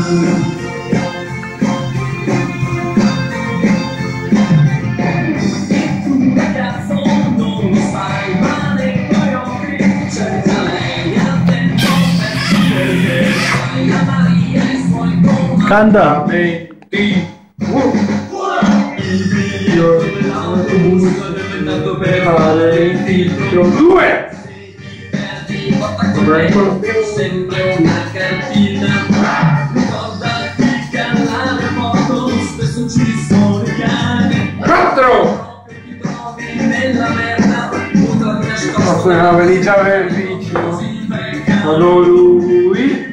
Canta! Per fare il filtro 2 sempre una cartina, ricordati che alla remoto spesso ci sono i cani 4 che ti trovi nella merda Ma sono una valigia vicino. Solo lui